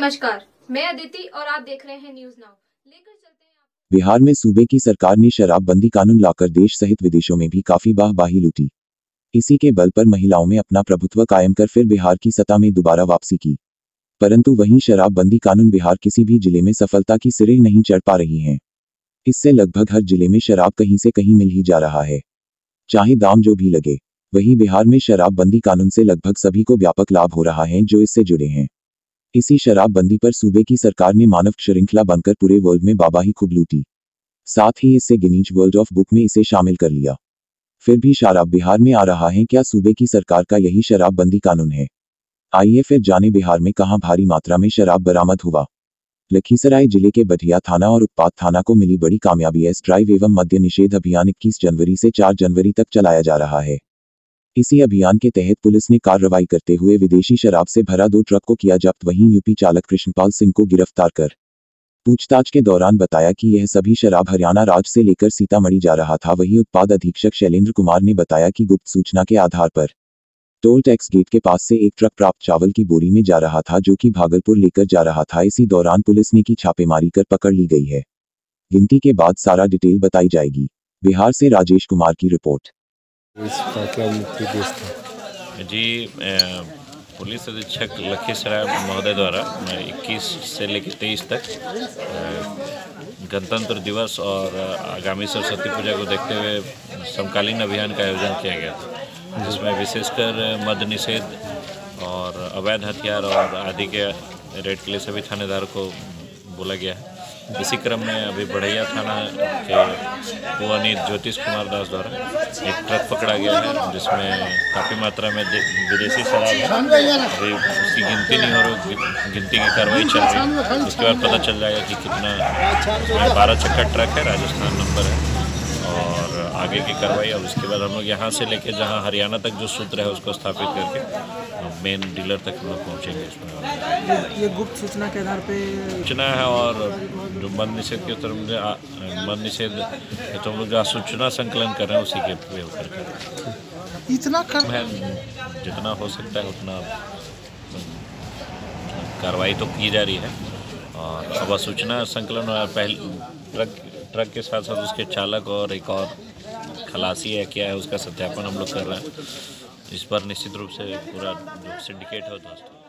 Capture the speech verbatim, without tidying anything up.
नमस्कार, मैं अदिति और आप देख रहे हैं न्यूज नाउ। लेकर चलते हैं आप... बिहार में सूबे की सरकार ने शराबबंदी कानून लाकर देश सहित विदेशों में भी काफी वाहवाही लूटी। इसी के बल पर महिलाओं में अपना प्रभुत्व कायम कर फिर बिहार की सत्ता में दोबारा वापसी की। परंतु वहीं शराबबंदी कानून बिहार किसी भी जिले में सफलता की सिरे नहीं चढ़ पा रही हैं। इससे लगभग हर जिले में शराब कहीं से कहीं मिल ही जा रहा है, चाहे दाम जो भी लगे। वहीं बिहार में शराबबंदी कानून से लगभग सभी को व्यापक लाभ हो रहा है जो इससे जुड़े हैं। इसी शराबबंदी पर सूबे की सरकार ने मानव श्रृंखला बनकर पूरे वर्ल्ड में वाहवाही खूब लूटी। साथ ही इससे गिनीज वर्ल्ड ऑफ बुक में इसे शामिल कर लिया। फिर भी शराब बिहार में आ रहा है, क्या सूबे की सरकार का यही शराबबंदी कानून है? आइए फिर जाने बिहार में कहां भारी मात्रा में शराब बरामद हुआ। लखीसराय जिले के बठिया थाना और उत्पाद थाना को मिली बड़ी कामयाबी। एस ड्राइव एवं मद्य निषेध अभियान इक्कीस जनवरी से चार जनवरी तक चलाया जा रहा है। इसी अभियान के तहत पुलिस ने कार्रवाई करते हुए विदेशी शराब से भरा दो ट्रक को किया जब्त। वहीं यूपी चालक कृष्णपाल सिंह को गिरफ्तार कर पूछताछ के दौरान बताया कि यह सभी शराब हरियाणा राज्य से लेकर सीतामढ़ी जा रहा था। वहीं उत्पाद अधीक्षक शैलेंद्र कुमार ने बताया कि गुप्त सूचना के आधार पर टोल टैक्स गेट के पास से एक ट्रक प्राप्त चावल की बोरी में जा रहा था जो कि भागलपुर लेकर जा रहा था। इसी दौरान पुलिस ने की छापेमारी कर पकड़ ली गई है। गिनती के बाद सारा डिटेल बताई जाएगी। बिहार से राजेश कुमार की रिपोर्ट। इसका क्या मुख्य उद्देश्य था? जी ए, पुलिस अधीक्षक लखीसराय महोदय द्वारा इक्कीस से लेकर तेईस तक गणतंत्र दिवस और आगामी सरस्वती पूजा को देखते हुए समकालीन अभियान का आयोजन किया गया था, जिसमें विशेषकर मद्य निषेध और अवैध हथियार और आदि के रेड के लिए सभी थानेदार को बोला गया है। इसी क्रम में अभी बढ़ैया थाना के पुअनित ज्योतिष कुमार दास द्वारा एक ट्रक पकड़ा गया है, जिसमें काफ़ी मात्रा में विदेशी शराब है। अभी उसकी गिनती नहीं हो रही, गिनती की कार्रवाई चल रही है। उसके बाद पता चल जाएगा कि कितना। बारह चक्का ट्रक है, राजस्थान नंबर है, और आगे की कार्रवाई। और उसके बाद हम लोग यहाँ से लेके जहाँ हरियाणा तक जो सूत्र है उसको स्थापित करके मेन डीलर तक हम लोग पहुँचेंगे। इसमें ये गुप्त सूचना के आधार पे सूचना है, और जो मद्य निषेध के तरफ मद्य निषेध तो हम लोग जो सूचना संकलन कर रहे हैं उसी के ऊपर इतना कर है, जितना हो सकता है उतना कार्रवाई तो की जा रही है। और अब सूचना संकलन पहले ट्रक ट्रक के साथ साथ उसके चालक और एक और खलासी है क्या है उसका सत्यापन हम लोग कर रहे हैं। इस पर निश्चित रूप से पूरा जो सिंडिकेट है दोस्तों